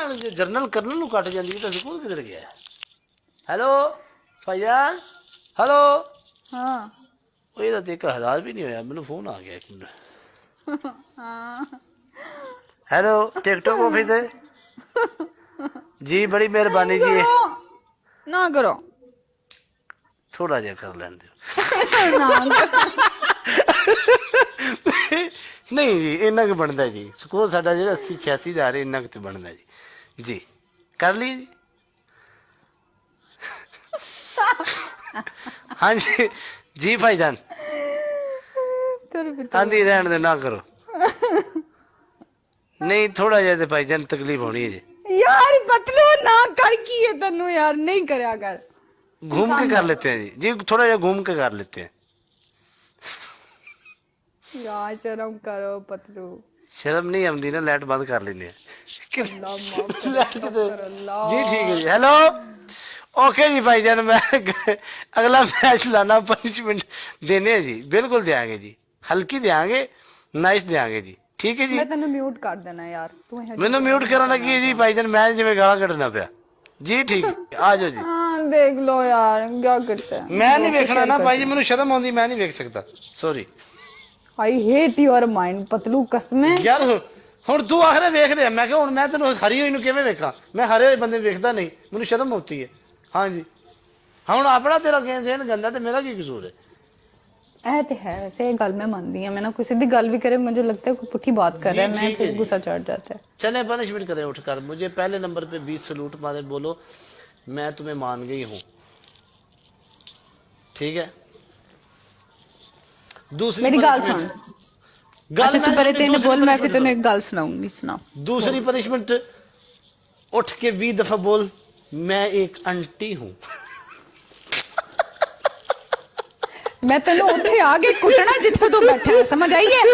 General colonel नूं cut जांदी तो स्कूल किधर गया? हेलो भाईजान, हेलो। हाँ ये तो 1000 भी नहीं होया, मैनू फोन आ गया एक मिनट। हेलो टिकटॉक ऑफिस है जी, बड़ी मेहरबानी जी। ना करो थोड़ा जा कर लें दो। नहीं जी, इन्ना क बनता जी। स्कूल साडा जो 80-86 हज़ार इन्ना क बनता जी। जी कर ली जी। हाँ जी जी भाईजान, आंधी रहने दे, ना करो। नहीं थोड़ा जा तो भाईजान तकलीफ होनी है जी। यार पतलू ना कर की है तन्नू यार, नहीं करया कर। घूम के कर लेते हैं जी। जी थोड़ा जा घूम के कर लेते हैं। यार शर्म करो पतलू। शर्म नहीं आती ना, लाइट बंद कर लेने। जी ठीक है जी। हेलो ओके जी भाईजान, मैं अगला मैच लाना, पनिशमेंट देने है जी, बिल्कुल देंगे जी, हल्की देंगे, नाइस देंगे जी। ठीक है जी। मैं तेन म्यूट कर देना यार, तू मैंने म्यूट कराना की जी भाईजान, मैं जिम्मे गाला कटना पाया जी। ठीक है आ जाओ जी। हाँ देख लो यार क्या करते हैं। मैं नहीं देखना ना भाई जी, मैंने शर्म आती, मैं नहीं देख सकता, sorry. I hate your mind Patlu, कसम यार हुण तू आखिर वेख रहा, मैं क्या हुण मैं तेन हरी हुई किवें वेखां? मैं हरे हुए बंदे वेखदा नहीं, मैनूं शर्म आती है। हाँ जी हाँ, हुण अपना तेरा गेंद गंदा तो मेरा की कसूर है? ऐ ते है वैसे, ये गल मैं मानती हूं। मैं ना किसी दी गल भी करे, मुझे लगता है कोई पुठी बात कर रहा है, मैं फिर गुस्सा चढ़ जाता है। चले पनिशमेंट करें, उठकर मुझे पहले नंबर पे 20 सलूट मारे, बोलो मैं तुम्हें मान गई हूँ। ठीक है, दूसरी मेरी गल सुन। अच्छा तू पहले तेने बोल, मैं फिर तेने एक गल सुनाऊंगी, सुना। दूसरी पनिशमेंट, उठ के 20 दफा बोल मैं एक आंटी हूँ। मैं तेन उत्थे आके कुटना जिथे तू बैठा है, समझ आई है?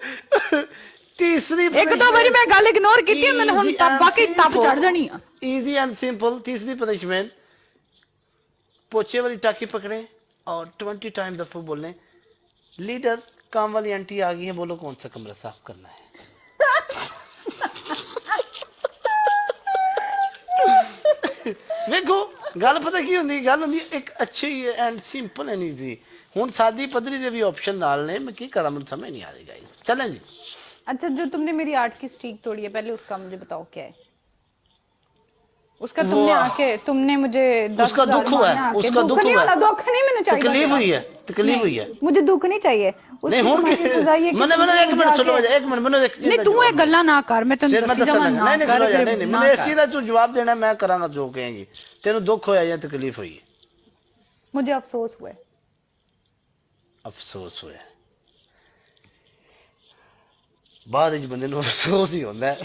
तीसरी एक दो बारी मैं गल इग्नोर की थी, मैंने हुन तब बाकी तब चढ़ जानी है। Easy and simple. तीसरी पनिशमेंट, पोछे वाली टाकी पकड़े और 20 टाइम दफा बोलने लीडर काम वाली आंटी आ गई है, बोलो कौन सा कमरा साफ करना है। देखो गल पता की होंदी, गल होंदी एक अच्छी एंड सिंपल एंड इजी। हुण सादी पद्धरी दे भी ऑप्शन नाल ने, मैं की करा, मुझे समझ नहीं आ रही गाइस। चलें जी। अच्छा जो तुमने मेरी 8 की स्ट्रीक तोड़ी है, पहले उसका मुझे बताओ क्या है उसका? तुमने आके तुमने मुझे 10 उसका दुख हुआ है, उसका दुख हुआ है, दुख नहीं मैंने चाहिए, तकलीफ हुई है, तकलीफ हुई है, मुझे दुख नहीं चाहिए। नहीं हुन के मैंने एक मिनट सुनो, एक मिनट मैंने एक चीज नहीं तू ये गल्ला ना कर, मैं तन्नू दसी जावां ना नहीं कर। नहीं नहीं, मैंने इस चीज दा तू जवाब देना, मैं करांगा जो कहेंगी। तेनू दुख होया या तकलीफ हुई है? मुझे अफसोस हुआ। अफसोस होया, बाद विच बंदे नू अफसोस ही होंदा है।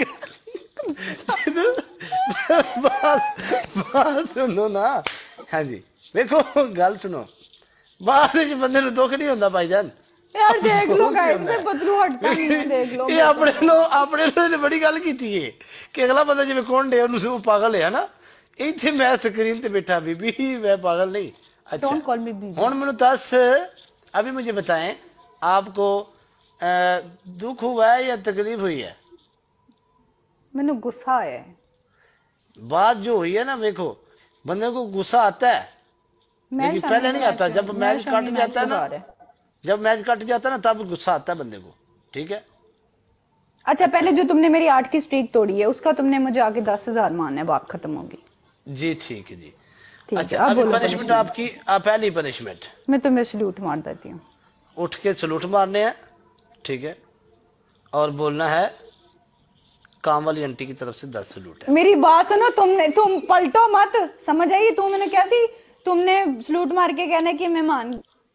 बात सुनो ना। हाँ जी देखो गल सुनो, बाद विच बंदे नू दुख नहीं होंदा भाईजान। यार देख लो गाइस, मैं बदलू हटता नहीं हूं, देख लो ये अपने लो ने बड़ी गल कीती है कि अगला बंदा जिवें कौन डे उन्होंने पागल है ना, इत्थे मैं स्क्रीन ते बैठा बीबी, मैं पागल नहीं। अच्छा डोंट कॉल मी बीबी। हुण मैनू दस, अभी मुझे बताएं आपको दुख हुआ है या तकलीफ हुई है? मैनू गुस्सा है। बात जो हुई है ना, देखो बंदे को गुस्सा आता है लेकिन पहले नहीं आता। जब मैच कट जाता है ना, जब मैच कट जाता है ना, तब गुस्सा आता है बंदे को। ठीक है। अच्छा पहले जो तुमने मेरी 8 की स्ट्रीक तोड़ी है, उसका तुमने मुझे आके 10,000 मारना है, बात खत्म होगी। जी ठीक है जी। ठीक अच्छा है, अब बोलो पनिशमेंट आपकी, पहली पनिशमेंट मैं तुम्हें सल्यूट मार देती हूँ। उठ के सलूट मारने हैं, ठीक है, और बोलना है काम वाली आंटी की तरफ से 10 सलूट है। मेरी बात सुनो, तुम पलटो मत, समझ आई? तुमने कैसी, तुमने सलूट मार के कहना कि मैं मान।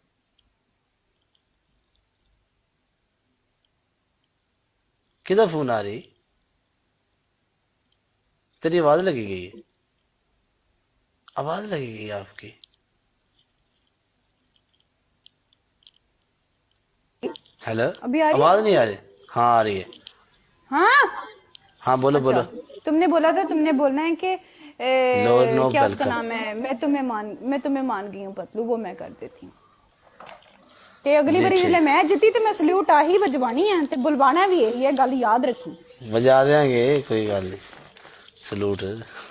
किधर फोन आ रही? तेरी आवाज लगी गई है, आवाज लगी गई आपकी। हेलो अभी आ रही? आवाज नहीं आ रही? हाँ आ रही है। हाँ हाँ बोलो अच्छा, बोलो। तुमने बोला था, तुमने बोलना है कि नो क्या उसका नाम है, मैं तुम्हें मान गई हूँ पतलू, वो मैं कर देती हूँ। ते अगली बारी जिले मैं जीती तो मैं सल्यूट आही बजवानी है, ते बुलवाना भी है, ये गल याद रखी। बजा देंगे, कोई गल नहीं। सलूट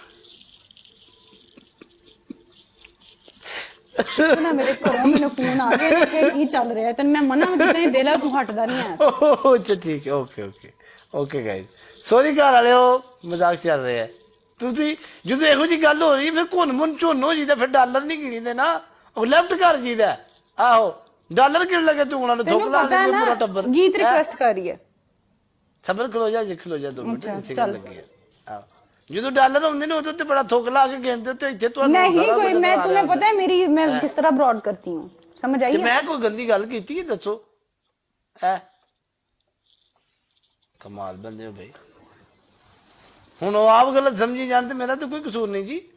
ना मेरे घरों मैंने फोन आ गया कि की चल रहा है तेन मैं मना भी कितना दिल है तू हटदा नहीं है अच्छा ठीक है okay okay okay guys sorry घर वाले हो मजाक चल रहा है ਤੁਸੀਂ ਜਦੋਂ ਇਹੋ ਜੀ ਗੱਲ ਹੋ ਰਹੀ ਫਿਰ ਘੁੰਨ ਮੁੰਨ ਝੁੰਨ ਹੋ ਜੀਦਾ ਫਿਰ ਡਾਲਰ ਨਹੀਂ ਗਿਣੀਦੇ ਨਾ ਉਹ ਲੈਫਟ ਕਰ ਜੀਦਾ ਆਹੋ ਡਾਲਰ ਗਿਣ ਲਗੇ ਤੂੰ ਉਹਨਾਂ ਨੂੰ ਥੁੱਕ ਲਾ ਲੈਂਦੇ ਪੂਰਾ ਟੱਬਰ गीत रिक्वेस्ट कर रही है ਸਬਰ ਖਲੋ ਜਾ ਖਲੋ ਜਾ 2 ਮਿੰਟ ਅੱਛਾ, ਇੱਥੇ ਚੱਲ। ਲੱਗੀ ਹੈ ਆਹੋ ਜਦੋਂ ਡਾਲਰ ਹੁੰਦੇ ਨੇ ਉਦੋਂ ਤੇ ਬੜਾ ਥੁੱਕ ਲਾ ਕੇ ਗਿਣਦੇ ਤੇ ਇੱਥੇ ਤੁਹਾਨੂੰ नहीं ਸਾਰਾ कोई ਕੁਝ मैं ਆ तुम्हें ਰਿਹਾ पता है मेरी मैं किस तरह ब्रॉड करती हूँ समझ आई ਤੇ ਮੈਂ ਕੋਈ ਗੰਦੀ ਗੱਲ ਕੀਤੀ ਹੈ ਦੱਸੋ ਹੈ ਕਮਾਲ ਬੰਦੇ ਹੋ ਭਾਈ ਹੁਣ ਉਹ ਆਪ ਗਲਤ ਸਮਝੀ ਜਾਂਦੇ ਮੇਰਾ ਤਾਂ ਕੋਈ ਕਸੂਰ ਨਹੀਂ ਜੀ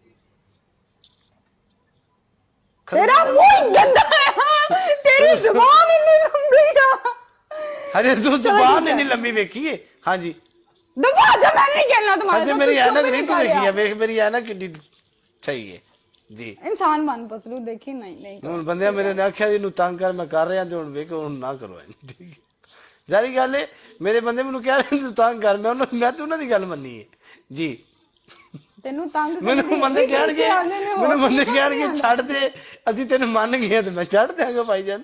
तेरा मुंह गंदा है हाँ, तेरी जुबान इतनी लंबी है हजे तू जुबान नहीं लंबी वेखी है हाँ जी दबा जा मैं नहीं कहना तुम्हारे हजे साथ, मेरी तू क्यों ऐनक मेरे नहीं तू साथ वेखी है यार? वेख मेरी ऐनक कितनी सही है जी इंसान बन पतलू देखी नहीं नहीं ਹੁਣ ਬੰਦਿਆਂ ਮੇਰੇ ਨੇ ਆਖਿਆ ਇਹਨੂੰ ਤੰਗ ਕਰ ਮੈਂ ਕਰ ਰਿਹਾ ਤੇ ਹੁਣ ਵੇਖ ਹੁਣ ਨਾ ਕਰੋ ਠੀਕ ਹੈ ਜ਼ਾਰੀ ਗੱਲ ਹੈ ਮੇਰੇ ਬੰਦੇ ਮੈਨੂੰ ਕਹਿ ਰਹੇ ਤੂੰ ਤੰਗ ਕਰ ਮੈਂ ਤਾਂ ਉਹਨਾਂ ਦੀ ਗੱਲ ਮੰਨੀ ਹੈ ਜੀ तेनू तंग ਮੈਨੂੰ ਬੰਦੇ ਕਹਿਣਗੇ ਮੈਨੂੰ ਬੰਦੇ ਕਹਿਣਗੇ ਛੱਡ ਦੇ ਅਸੀਂ ਤੈਨੂੰ ਮੰਨ ਗਏ ਤੇ ਮੈਂ ਛੱਡ ਦਿਆਂਗਾ ਭਾਈ ਜਾਨ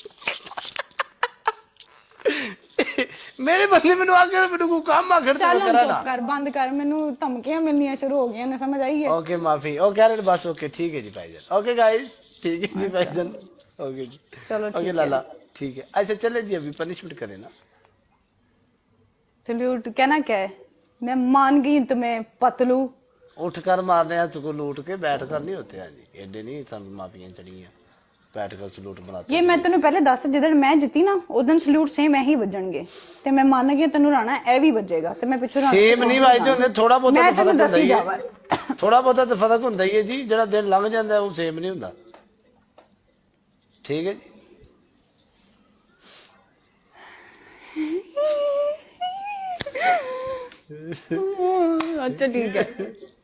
ਮੇਰੇ ਬੰਦੇ ਮੈਨੂੰ ਆ ਕੇ ਮੈਨੂੰ ਕੋਈ ਕੰਮ ਆਖੜ ਤੇ चल ਕਰਾ हम ਨਾ चुप कर बंद कर मैनू धमकियां मिलनियां शुरू हो गई ने समझ आई है ओके माफी ओ कह रहे बस ओके ठीक है जी भाईजान ओके गाइस ठीक है जी भाईजान ओके जी चलो ठीक ओके है। लाला ठीक है अच्छा चले जी अभी पनिशमेंट करें ना सल्यूट कहना क्या है मैं मान गई तुम्हें पतलू उठ कर मारने हैं सुकून लूट के बैठ कर नहीं होते हैं जी एडे नहीं सब माफियां चढ़ियां बैठ कर सलूट बनाते ये मैं तेन पहले दस जिदन मैं जीती ना उदन सल्यूट सेम ऐ ही वजणगे ते मैं मान गई तेन राणा ए भी वजेगा ते मैं पिछों सेम नहीं वाजते होंगे थोड़ा बहुत मैं तो तेन फर्क दसी ਹੁੰਦਾ जावा ਹੀ ਥੋੜਾ ਬਹੁਤਾ ਤਾਂ ਫਰਕ ਹੁੰਦਾ ਹੀ ਹੈ ਜੀ ਜਿਹੜਾ ਦਿਨ ਲੰਘ ਜਾਂਦਾ ਉਹ ਸੇਮ ਨਹੀਂ ਹੁੰਦਾ ਠੀਕ ਹੈ ਜੀ अच्छा ठीक है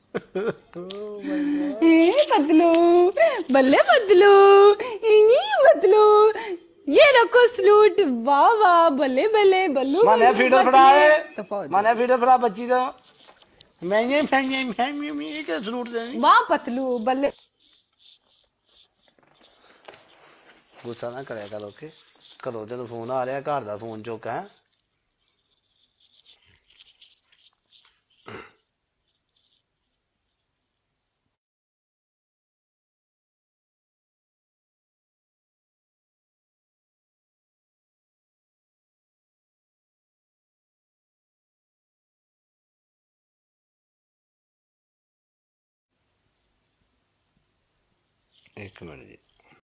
पतलू बल्ले पतलू पतलू ये रखो सलूट वाह वाह बल्ले बल्ले बल्लू माने फीडर फड़ा है दफा हो माने फीडर फड़ा बच्ची दा मैं ये क्या सलूट देनी वाह पतलू बल्ले गुस्सा ना करे करो के करो तेन फोन आ रहा घर दा फोन चुक है एक मिनट जी